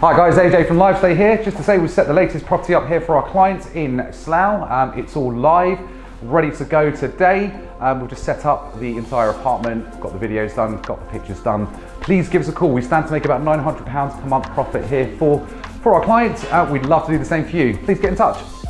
Hi guys, AJ from LiveStay here. Just to say we've set the latest property up here for our clients in Slough. It's all live, ready to go today. We've just set up the entire apartment, got the videos done, got the pictures done. Please give us a call. We stand to make about £900 per month profit here for our clients. We'd love to do the same for you. Please get in touch.